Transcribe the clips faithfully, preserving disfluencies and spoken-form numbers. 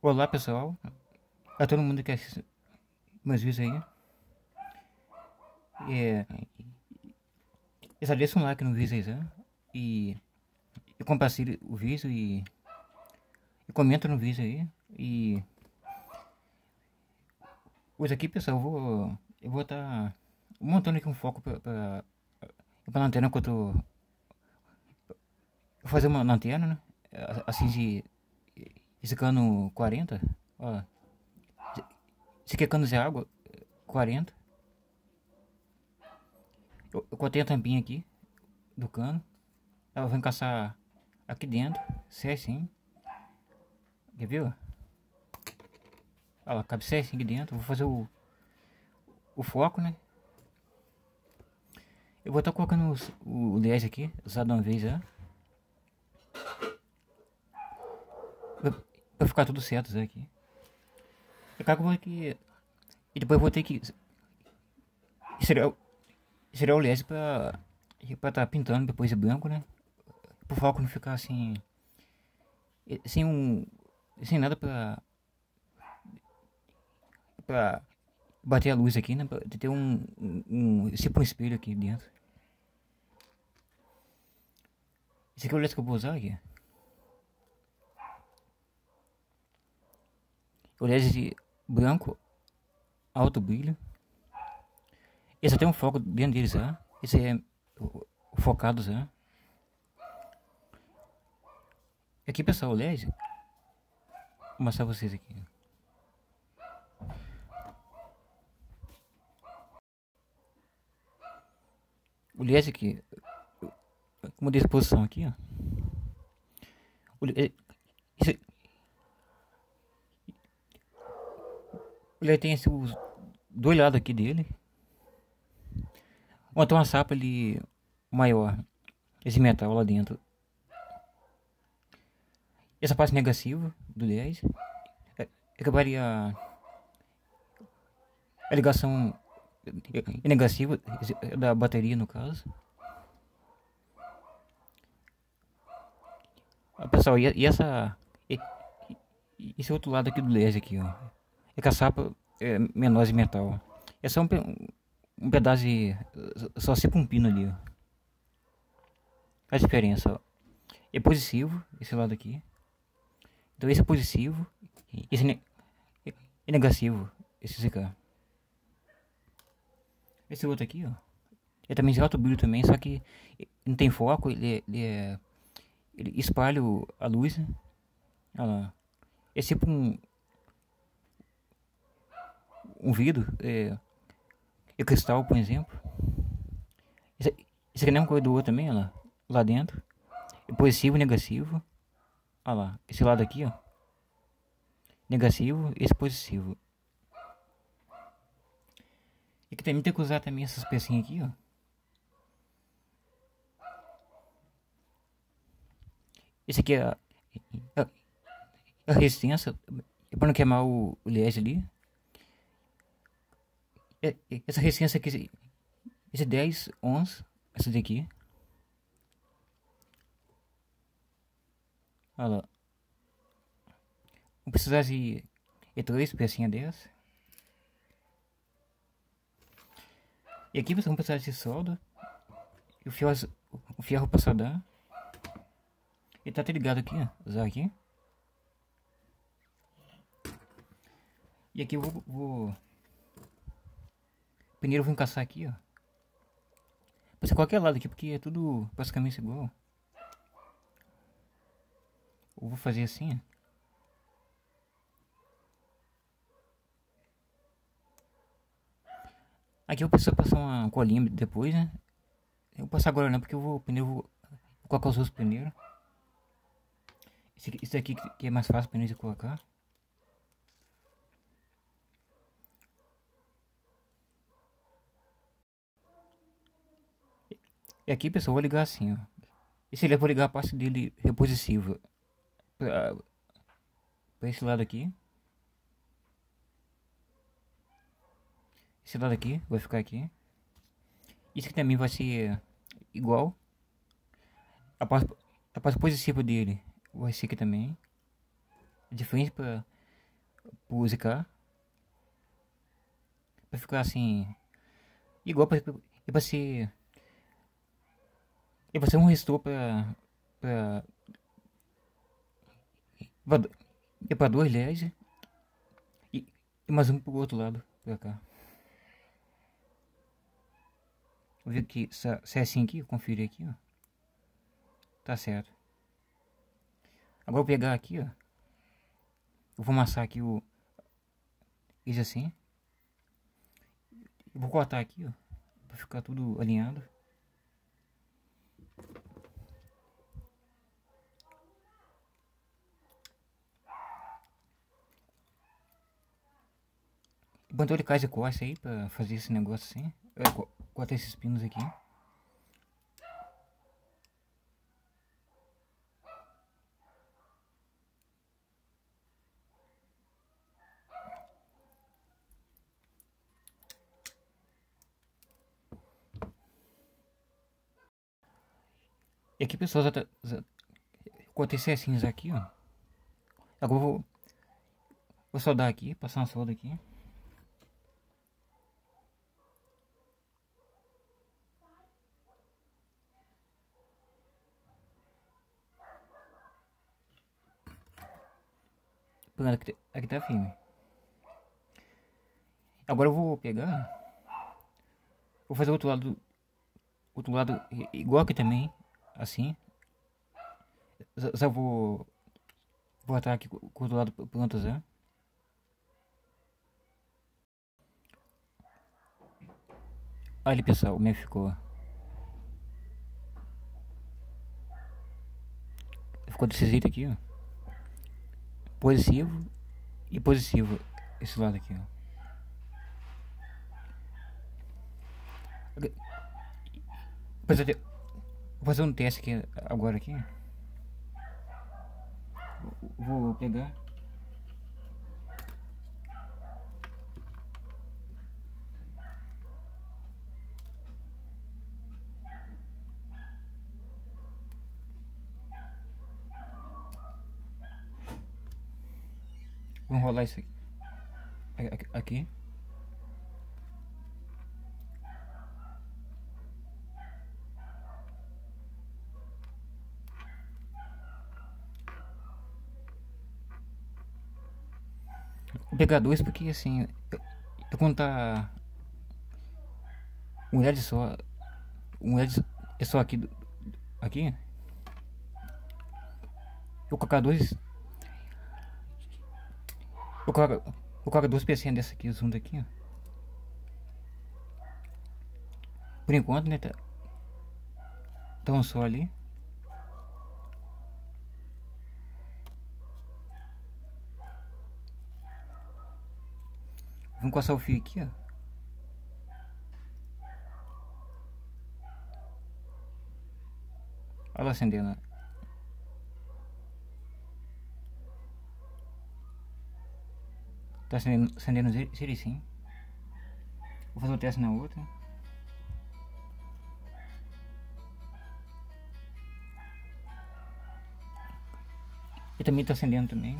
Olá pessoal, a todo mundo que assiste meus vídeos aí. É, já deixa um like no vídeo aí, tá? E, e compartilhe o vídeo e, e comenta no vídeo aí. E hoje aqui pessoal, eu vou eu vou estar tá montando aqui um foco para para a lanterna que eu tô. Vou fazer uma lanterna, né? Assim de esse cano quarenta, ó. Esse aqui é cano de água quarenta. Eu, eu cortei a tampinha aqui do cano. Ela vai encaixar aqui dentro, certinho. Quer ver? Olha lá, cabe certinho aqui dentro. Vou fazer o, o foco, né? Eu vou estar tá colocando os, o led aqui, usado uma vez já. Pra ficar tudo certo isso aqui. Eu cago aqui. E depois eu vou ter que tirar, tirar o led pra estar tá pintando depois de branco, né? Pro foco não ficar assim. Sem um. Sem nada pra. Pra bater a luz aqui, né? Pra ter um. um, um tipo um espelho aqui dentro. Esse aqui é o led que eu vou usar aqui. O led de branco, alto brilho. Esse tem um foco dentro deles, tá? Esse é o, o focado, tá? Aqui pessoal, o led. Vou mostrar vocês aqui. O led aqui, uma disposição aqui, ó. O, esse, o led tem esse, os dois lados aqui dele. Ó, tem uma sapa ali maior, esse metal lá dentro. Essa parte negativa do led é, acabaria a ligação negativa da bateria, no caso. Ah, pessoal, e, e essa e, e, esse outro lado aqui do led aqui, ó, é que a sapa é menor de metal. É só um, um pedaço de só tipo um pino ali, ó. A diferença, ó. É positivo esse lado aqui. Então esse é positivo, esse ne é negativo, esse aqui. Esse outro aqui, ó, é também de alto brilho também, só que não tem foco, ele, é, ele, é, ele espalha a luz, né? Olha lá. É tipo um um vidro, é, é cristal, por exemplo. Esse, esse aqui não é um corredor também, olha lá, lá dentro. É positivo e negativo. Olha lá, esse lado aqui, ó, negativo, esse positivo. E que também tem que usar também essas pecinhas aqui, ó. Esse aqui é a, a, a resistência, é para não queimar o, o led ali. É, essa resistência aqui, esse dez ohms, essa daqui. Olha lá. Vou precisar de três pecinhas dessa. E aqui vocês vão precisar de solda. E o ferro, o ferro para soldar. Ele tá até ligado aqui, ó. Usar aqui. E aqui eu vou, vou... Primeiro eu vou encaixar aqui, ó. Pode ser qualquer lado aqui, porque é tudo basicamente igual. Eu vou fazer assim, ó. Aqui eu preciso passar uma colinha depois, né? Eu vou passar agora não, porque eu vou primeiro vou, vou colocar os outros primeiro. Esse, esse aqui que é mais fácil para de colocar. E aqui, pessoal, eu vou ligar assim, ó. Esse ele eu vou ligar a parte dele repositiva para esse lado aqui. Esse lado aqui vai ficar aqui. Isso aqui também vai ser igual. A parte, a parte positiva dele vai ser aqui também. De frente para pro zicar. Pra ficar assim. Igual pra, e pra ser. E pra ser um restore pra. Pra. pra e pra dois L E Ds. E, e mais um pro outro lado. Pra cá. Vou ver aqui. Se, se é assim aqui, conferir aqui, ó. Tá certo. Agora eu vou pegar aqui, ó. Eu vou amassar aqui o. Isso assim. Eu vou cortar aqui, ó. Pra ficar tudo alinhado. Bantou de casa e costa aí pra fazer esse negócio assim. Eu co- cortar esses pinos aqui. E aqui, pessoal, já tá, já, cortei certinhos aqui, ó. Agora eu vou, vou soldar aqui, passar uma solda aqui. Pronto, aqui, aqui tá firme. Agora eu vou pegar. Vou fazer o outro lado. Outro lado igual aqui também. Assim. Já, já vou. Vou atar aqui com o outro lado pronto já. Olha, pessoal, como é que ficou. Ficou desse jeito aqui, ó. Positivo e positivo. Esse lado aqui, ó. Vou fazer, vou fazer um teste aqui agora aqui. Vou pegar. Vou enrolar isso aqui. Aqui. Vou pegar dois porque assim. Eu, eu quando tá. Um L E D só. Um L E D é só aqui. Aqui. Eu colocar dois. Eu colocar, vou colocar duas pecinhas dessa aqui, junto aqui, ó. Por enquanto, né? Tá, tá um só ali. Vamos coçar o fio aqui, ó. Olha lá acendendo. Tá acendendo, acendendo sim. Vou fazer o teste na outra. E também tá acendendo também.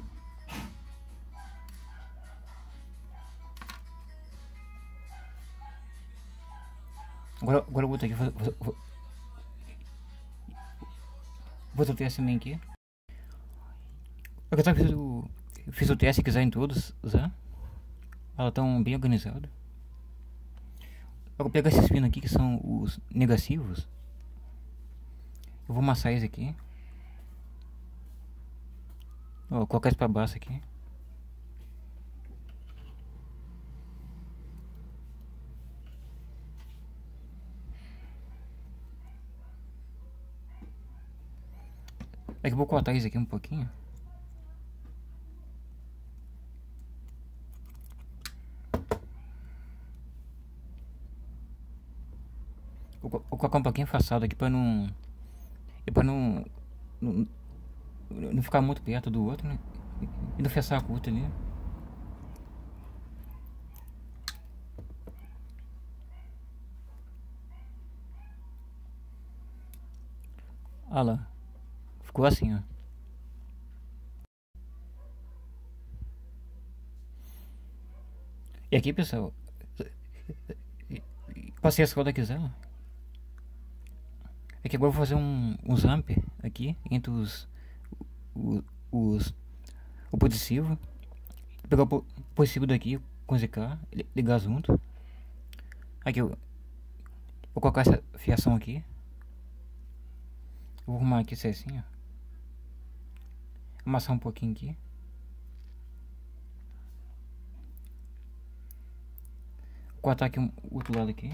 Agora, agora o outro aqui. Vou, vou, vou, vou fazer o teste também aqui. Eu já fiz o, fiz o teste aqui já em todos, já. Elas estão bem organizadas. Eu vou pegar esses pinos aqui que são os negativos. Eu vou amassar eles aqui. Ó, colocar isso pra baixo aqui. É que eu vou cortar isso aqui um pouquinho. Vou, vou colocar um pouquinho afastado aqui pra não. E pra não, não. Não ficar muito perto do outro, né? E não fechar a curta ali. Olha lá. Ficou assim, ó. E aqui, pessoal, passei a solda aqui, ó. Aqui agora eu vou fazer um, um zamp aqui entre os, os, os o positivo. Pegar o positivo daqui com Z K, ligar junto. Aqui eu vou colocar essa fiação aqui. Eu vou arrumar aqui certinho. Amassar um pouquinho aqui. Vou cortar aqui o outro lado aqui.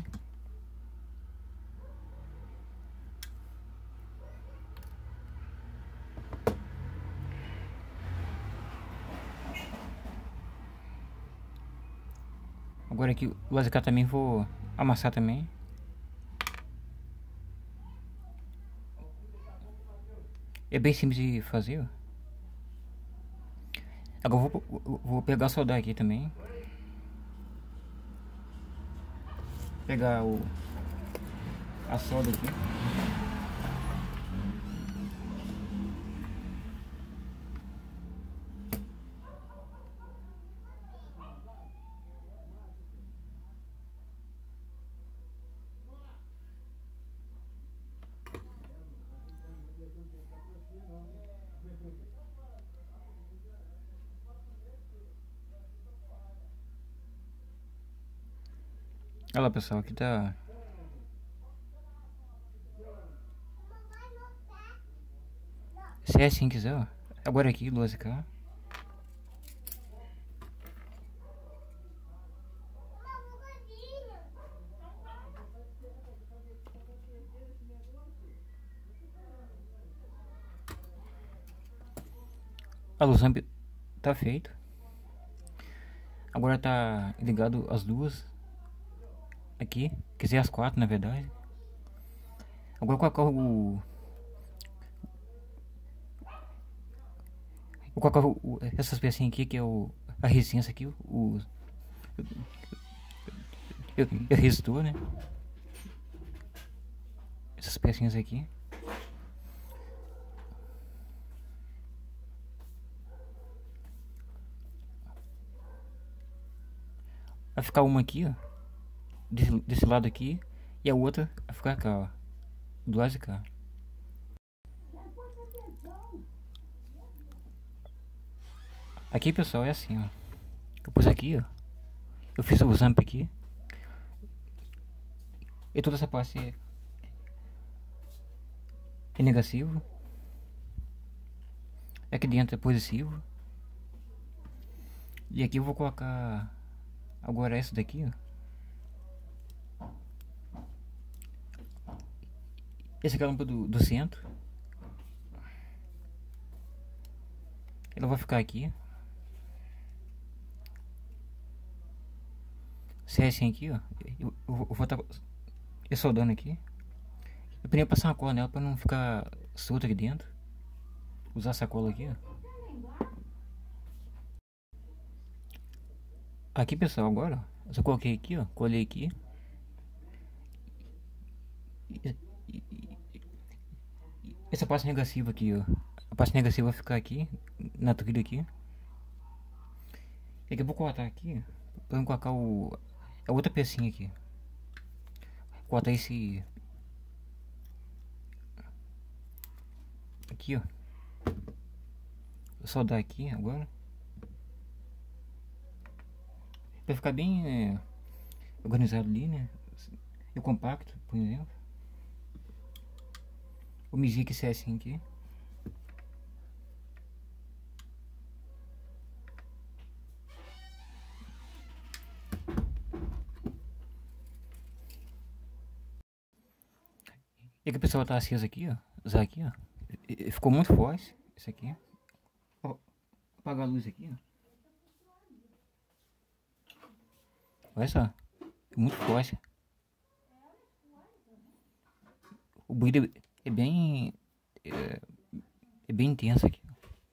Agora aqui o Z K também vou amassar também. É bem simples de fazer, ó. Agora eu vou, vou pegar a soldar aqui também. Pegar o a solda aqui. Olha lá, pessoal, aqui tá. Se é assim quiser, ó. Agora aqui, doze K. A luz tá feito. Agora tá ligado as duas. Aqui, quer dizer as quatro na verdade. Agora colocar o. Vou colocar o, o, essas pecinhas aqui que é o, a resistência aqui, o, o resistor, né? Essas pecinhas aqui. Vai ficar uma aqui, ó, desse, desse lado aqui, e a outra vai ficar cá, ó, do lado de cá. Aqui, pessoal, é assim, ó. Eu pus aqui, ó. Eu fiz o zamp aqui. E toda essa parte é, é negativo. Aqui dentro é positivo. E aqui eu vou colocar agora essa daqui, ó. Essa aqui é a lâmpada do, do centro. Ela vai ficar aqui. Se é assim aqui, ó. Eu, eu, eu vou estar tá soldando aqui. Eu poderia passar uma cola nela para não ficar solta aqui dentro. Usar essa cola aqui, ó. Aqui, pessoal, agora, ó, eu só coloquei aqui, ó. Colei aqui. Essa parte negativa aqui, ó. A parte negativa vai ficar aqui, na trilha aqui. E aqui eu vou cortar aqui, para colocar o, a outra pecinha aqui. Cortar esse... Aqui, ó. Vou soldar aqui agora. Vai ficar bem é, organizado ali, né? E o compacto, por exemplo. Vou medir que se é assim aqui. E aqui, pessoal, tá aceso aqui, ó. Usar aqui, ó. E, ficou muito forte isso aqui. Ó, apagar a luz aqui, ó. Olha só, é muito forte. O brilho é bem é, é bem intenso aqui.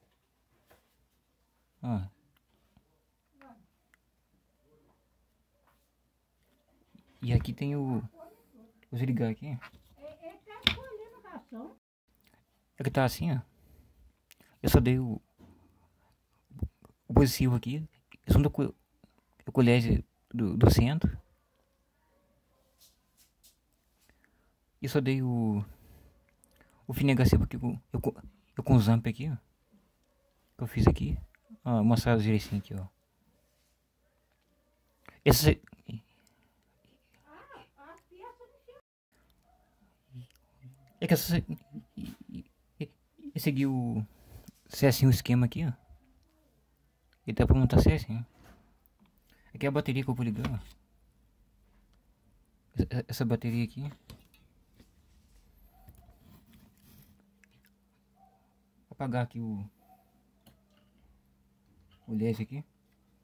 Ó. E aqui tem o... Vou desligar aqui. Aqui tá assim, ó. Eu só dei o, o positivo aqui. Eu só dou o colher do, do centro. E só dei o o fio negativo aqui com eu, com- eu com os amp aqui, ó. Que eu fiz aqui. Ó, mostrar direitinho aqui, ó. Esse é que essa eu segui o certinho o esquema aqui, ó. E dá pra montar certinho. Aqui é a bateria que eu vou ligar, ó. Essa, essa bateria aqui. Vou apagar aqui o o L E D aqui.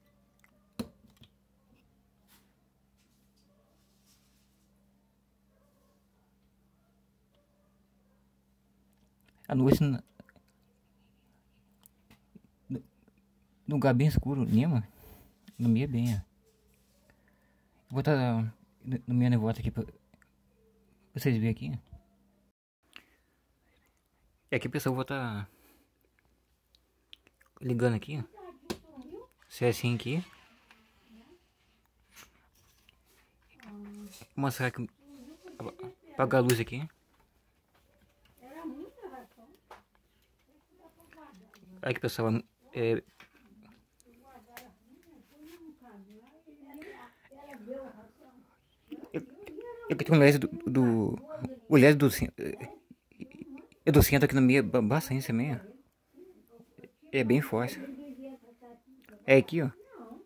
À noite, no no lugar bem escuro mesmo, no meio é bem, ó. Vou botar no, no meu nevoto aqui pra vocês verem aqui. E aqui, pessoal, eu vou estar ligando aqui, ó. Se é assim aqui. Vou mostrar aqui. Apagar a luz aqui. Aqui, pessoal, é, eu, eu tenho um L E D do, do o L E D do cen- é do centro aqui no meio, ba- bastante também, ó. É bem forte. É aqui, ó.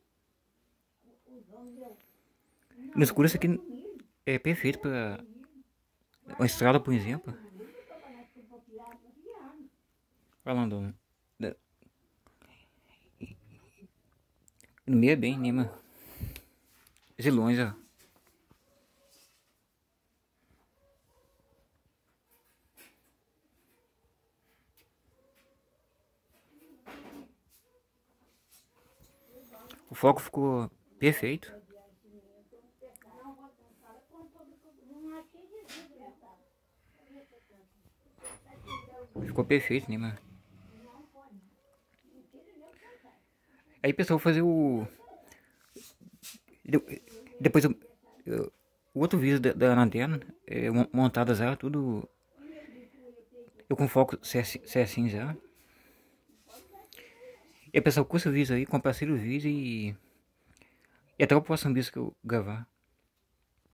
No escuro isso aqui é perfeito para uma estrada, por exemplo. Falando da- no meio é bem, né, mano? De longe, ó. O foco ficou perfeito. Ficou perfeito, né, mano? Aí, pessoal, vou fazer o... de- Depois eu... eu- o outro vídeo da, da lanterna, é, mon- montada já, tudo... Eu com foco certi- certinho já. E aí, pessoal, curta o vídeo aí, compartilha o vídeo e... E até o próximo vídeo que eu gravar.